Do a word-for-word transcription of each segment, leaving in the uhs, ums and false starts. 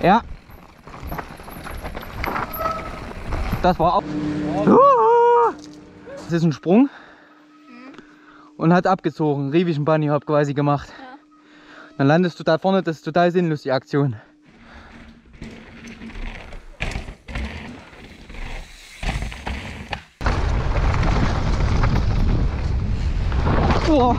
Ja. Das war auch. Das ist ein Sprung. Und hat abgezogen. Rievischen Bunny Hop quasi gemacht. Ja. Dann landest du da vorne, das ist total sinnlos, die Aktion. Oh.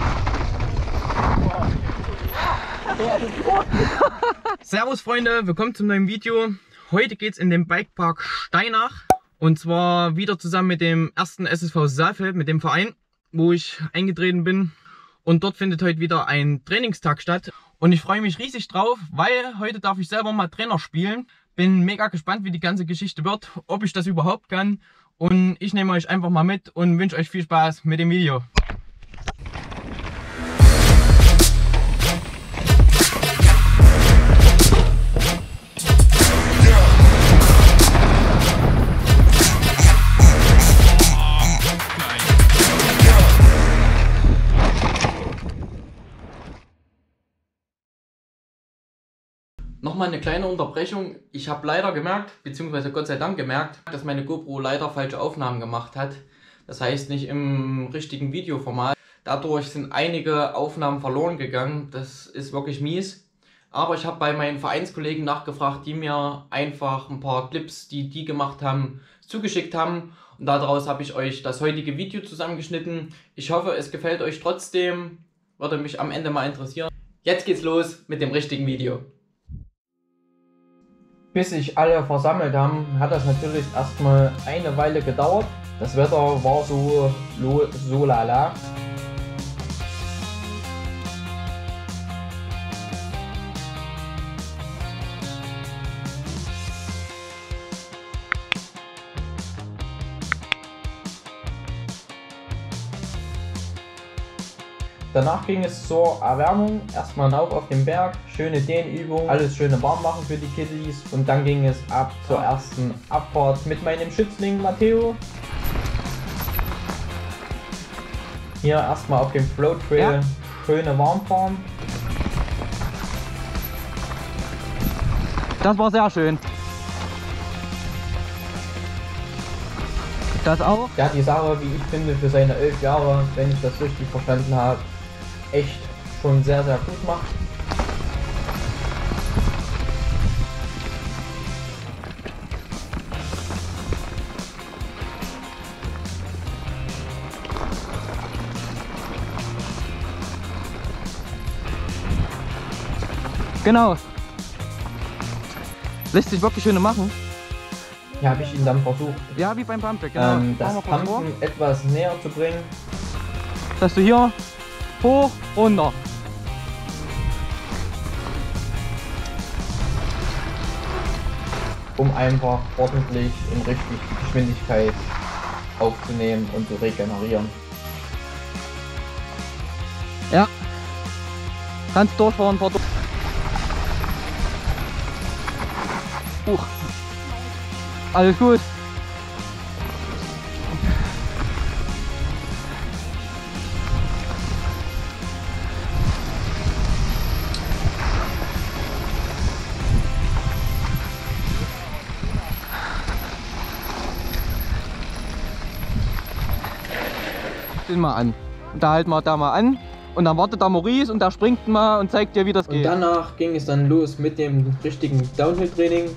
Servus Freunde, willkommen zum neuen Video. Heute geht es in den Bikepark Steinach. Und zwar wieder zusammen mit dem ersten S S V Saalfeld, mit dem Verein, wo ich eingetreten bin. Und dort findet heute wieder ein Trainingstag statt. Und ich freue mich riesig drauf, weil heute darf ich selber mal Trainer spielen. Bin mega gespannt, wie die ganze Geschichte wird, ob ich das überhaupt kann. Und ich nehme euch einfach mal mit und wünsche euch viel Spaß mit dem Video. Nochmal eine kleine Unterbrechung. Ich habe leider gemerkt, beziehungsweise Gott sei Dank gemerkt, dass meine GoPro leider falsche Aufnahmen gemacht hat. Das heißt nicht im richtigen Videoformat. Dadurch sind einige Aufnahmen verloren gegangen. Das ist wirklich mies. Aber ich habe bei meinen Vereinskollegen nachgefragt, die mir einfach ein paar Clips, die die gemacht haben, zugeschickt haben. Und daraus habe ich euch das heutige Video zusammengeschnitten. Ich hoffe, es gefällt euch trotzdem. Würde mich am Ende mal interessieren. Jetzt geht's los mit dem richtigen Video. Bis sich alle versammelt haben, hat das natürlich erstmal eine Weile gedauert. Das Wetter war so, so lala. Danach ging es zur Erwärmung, erstmal rauf auf den Berg, schöne Dehnübung, alles schöne warm machen für die Kiddies und dann ging es ab zur ersten Abfahrt mit meinem Schützling Matteo. Hier erstmal auf dem Float Trail, ja. Schöne Warmfahren. Das war sehr schön. Das auch? Der hat die Sache, wie ich finde, für seine elf Jahre, wenn ich das richtig verstanden habe, echt schon sehr, sehr gut macht. Genau. Lässt sich wirklich schön machen. Ja, habe ich ihn dann versucht. Ja, wie beim Pumpback, genau. Ähm, das Pumpen etwas näher zu bringen. Dass du hier hoch, runter. Um einfach ordentlich und richtig die Geschwindigkeit aufzunehmen und zu regenerieren. Ja. Kannst durchfahren, fahr durch. Huch. Alles gut. Den mal an. Und da halten wir da mal an. Und dann wartet da Maurice und der springt mal und zeigt dir, wie das geht. Und danach ging es dann los mit dem richtigen Downhill-Training.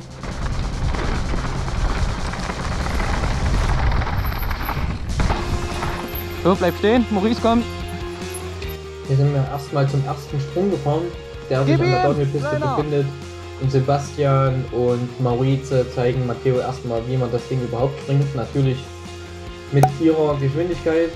So, bleib stehen, Maurice kommt. Hier sind wir erstmal zum ersten Sprung gefahren, der sich an der Downhill-Piste befindet. Und Sebastian und Maurice zeigen Matteo erstmal, wie man das Ding überhaupt springt. Natürlich mit ihrer Geschwindigkeit.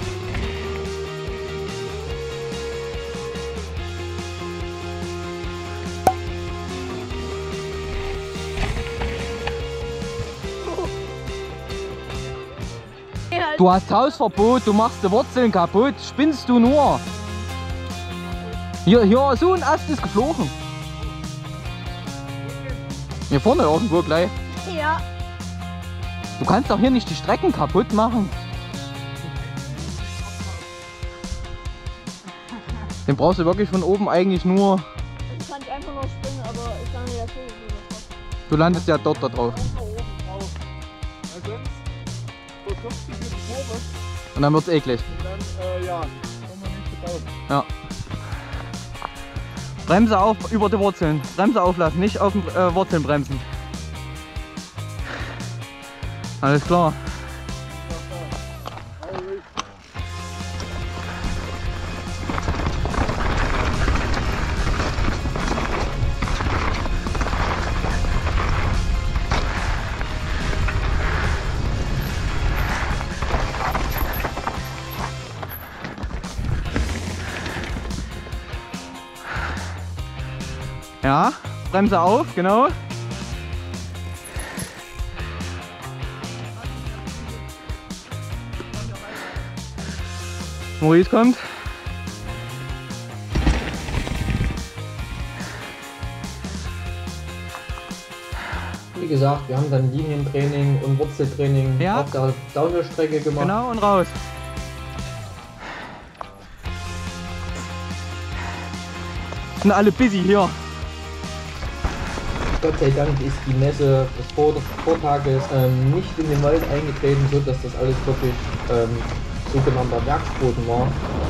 Du hast Hausverbot, du machst die Wurzeln kaputt, spinnst du nur? Hier, hier, so ein Ast ist geflogen. Hier vorne irgendwo gleich. Ja. Du kannst doch hier nicht die Strecken kaputt machen. Den brauchst du wirklich von oben eigentlich nur. Ich kann einfach nur springen, aber ich kann nicht das so. Du landest ja dort da drauf. Und dann wird's eklig. Und dann, äh, ja, kommen wir nicht gebaut. Ja. Bremse auf über die Wurzeln. Bremse auflassen, nicht auf den äh, Wurzeln bremsen. Alles klar. Ja, Bremse auf, genau. Maurice kommt. Wie gesagt, wir haben dann Linientraining und Wurzeltraining ja. auf der Downhill-Strecke gemacht. Genau, und raus. Sind alle busy hier. Gott sei Dank ist die Nässe des Vor Vortages ähm, nicht in den Wald eingetreten, so dass das alles wirklich ähm, sogenannter Werksboden war.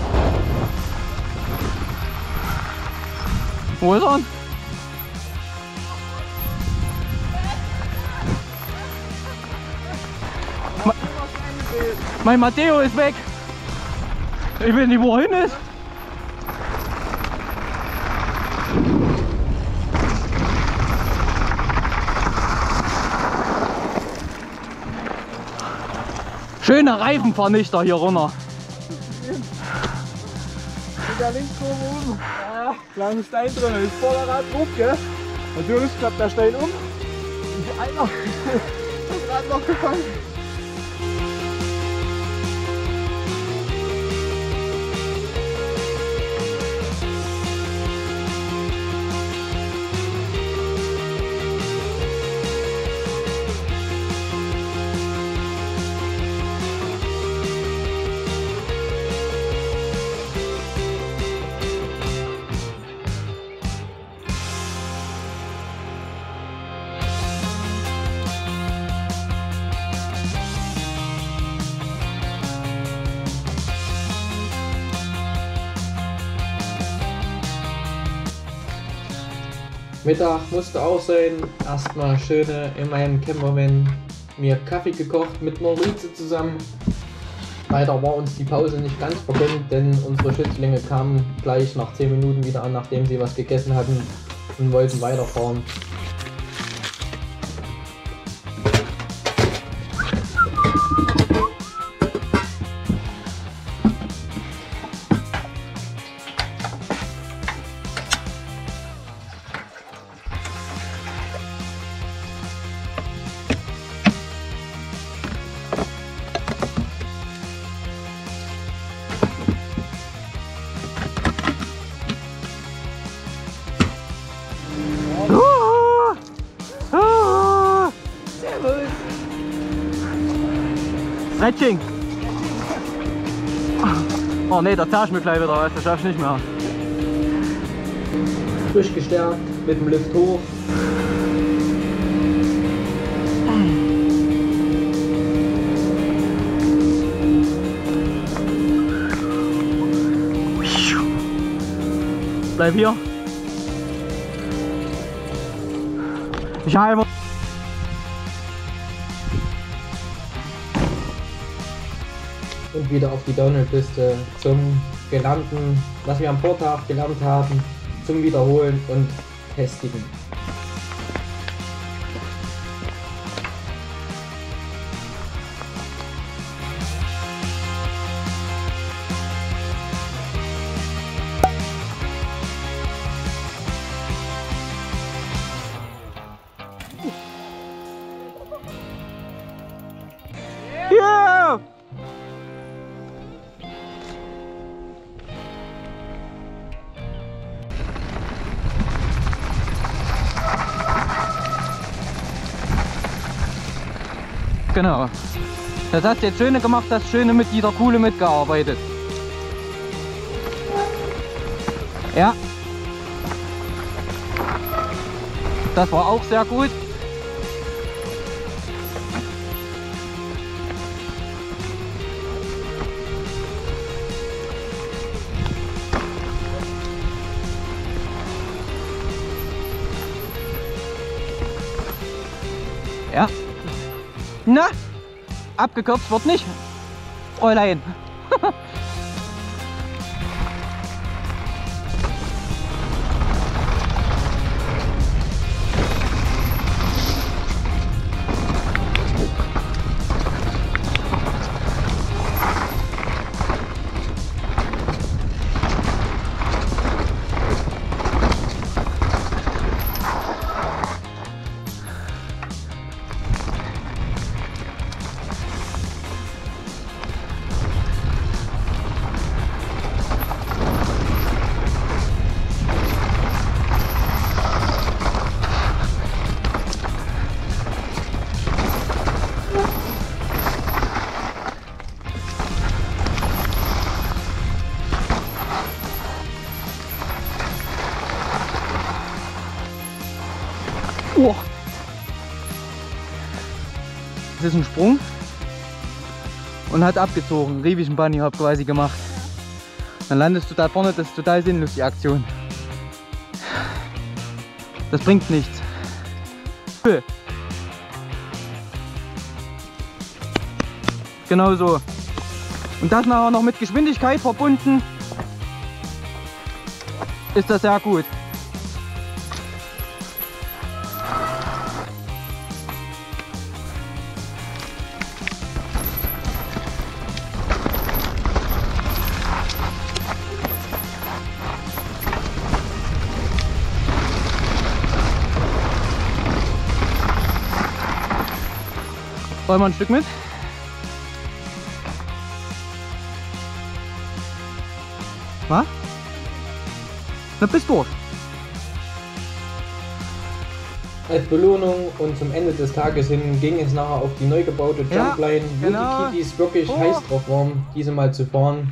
Wo ist er? Ma mein Matteo ist weg. Ich weiß nicht, wo er hin ist. Schöner Reifenvernichter hier runter. Da links oben. Ja, kleiner Stein drin, ist voller Rad drauf, gell? Natürlich klappt der Stein um. Und einer ist gerade noch gefallen. Mittag musste auch sein. Erstmal schöne in meinem Campervan mir Kaffee gekocht mit Maurice zusammen. Leider war uns die Pause nicht ganz vergönnt, denn unsere Schützlinge kamen gleich nach zehn Minuten wieder an, nachdem sie was gegessen hatten und wollten weiterfahren. Stretching! Oh ne, da zahlst du mir gleich wieder was, das schaffst du nicht mehr. Frisch gestärkt, mit dem Lift hoch. Bleib hier. Ich habe und wieder auf die Downhill-Piste zum Gelernten, was wir am Vortag gelernt haben, zum Wiederholen und Testigen. Yeah! Genau. Das hast du jetzt schöne gemacht, das schöne mit dieser Kuhle mitgearbeitet. Ja. Das war auch sehr gut. Ja. Na, abgekürzt wird nicht, Fräulein. Oh. Das ist ein Sprung und hat abgezogen. Rievischen Bunny Hop quasi gemacht. Dann landest du da vorne, das ist total sinnlos, die Aktion. Das bringt nichts. Genau so. Und das nachher noch mit Geschwindigkeit verbunden, ist das sehr gut. Wollen wir ein Stück mit? Was? Na, bis durch. Als Belohnung und zum Ende des Tages hin ging es nachher auf die neu gebaute Jumpline, ja, wo genau. Die Kitties wirklich oh. heiß drauf waren, diese mal zu fahren.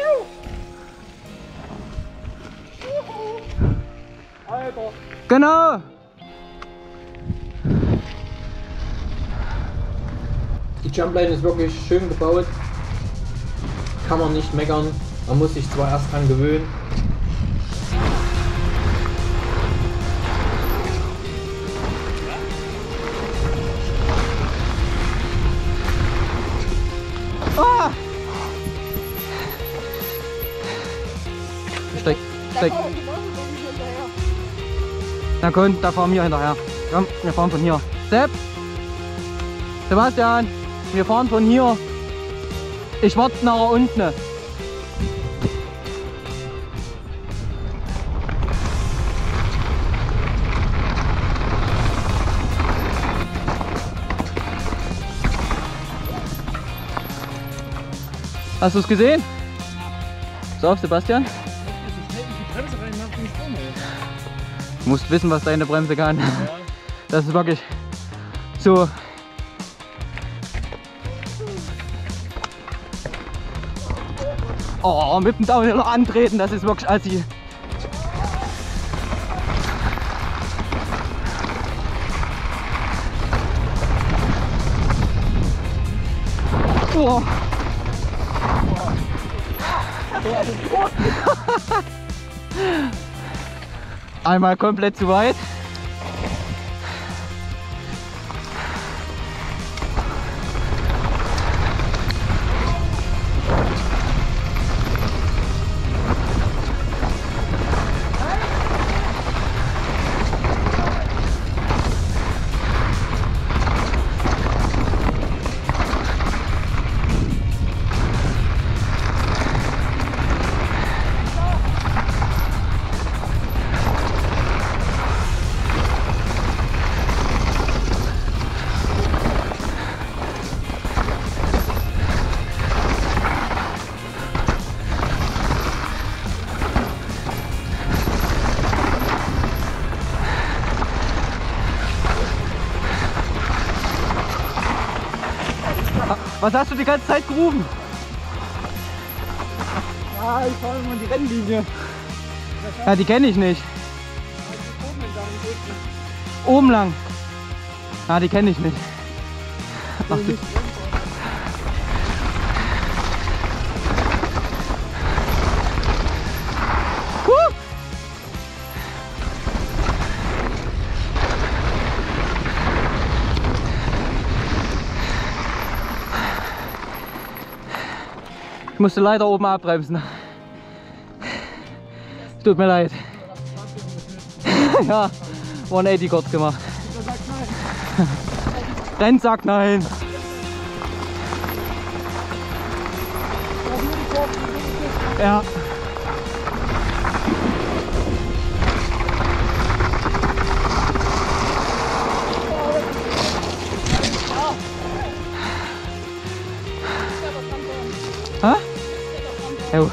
Alter. Genau! Die Jumpline ist wirklich schön gebaut, kann man nicht meckern, man muss sich zwar erst dran gewöhnen. Ah! Steig, steig. Na komm, da fahren wir hinterher. Komm, wir fahren von hier. Sepp! Sebastian! Wir fahren von hier. Ich warte nachher unten. Hast du es gesehen? So, Sebastian? Du musst wissen, was deine Bremse kann. Ja. Das ist wirklich so. Oh, mit dem Downhill noch antreten, das ist wirklich assi. Oh. Einmal komplett zu weit. Was hast du die ganze Zeit gerufen? Ja, ich fahre immer die Rennlinie. Ja, die kenne ich nicht. Oben lang. Ja, die kenne ich nicht. Ach, du. Ich musste leider oben abbremsen. Tut mir leid. Ja, war ein Eddie kurz gemacht. Rennsack, nein. Ja. Hä? Jo.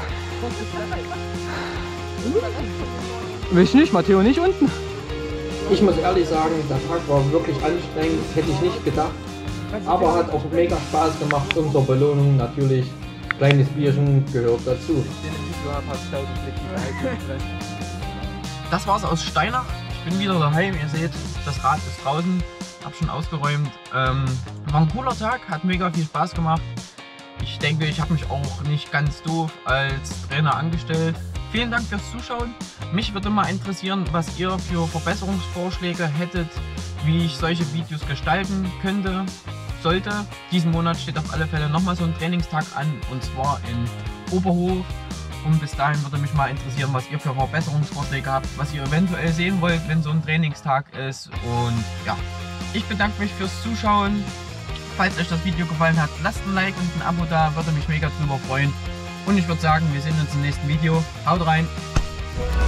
Will ich nicht, Matteo nicht unten. Ich muss ehrlich sagen, der Tag war wirklich anstrengend, das hätte ich nicht gedacht. Aber hat auch mega Spaß gemacht und zur Belohnung natürlich kleines Bierchen gehört dazu. Das war's aus Steinach. Ich bin wieder daheim, ihr seht, das Rad ist draußen, hab schon ausgeräumt. Ähm, war ein cooler Tag, hat mega viel Spaß gemacht. Ich denke, ich habe mich auch nicht ganz doof als Trainer angestellt. Vielen Dank fürs Zuschauen. Mich würde mal interessieren, was ihr für Verbesserungsvorschläge hättet, wie ich solche Videos gestalten könnte, sollte. Diesen Monat steht auf alle Fälle nochmal so ein Trainingstag an, und zwar in Oberhof. Und bis dahin würde mich mal interessieren, was ihr für Verbesserungsvorschläge habt, was ihr eventuell sehen wollt, wenn so ein Trainingstag ist. Und ja, ich bedanke mich fürs Zuschauen. Falls euch das Video gefallen hat, lasst ein Like und ein Abo da, würde mich mega drüber freuen. Und ich würde sagen, wir sehen uns im nächsten Video. Haut rein!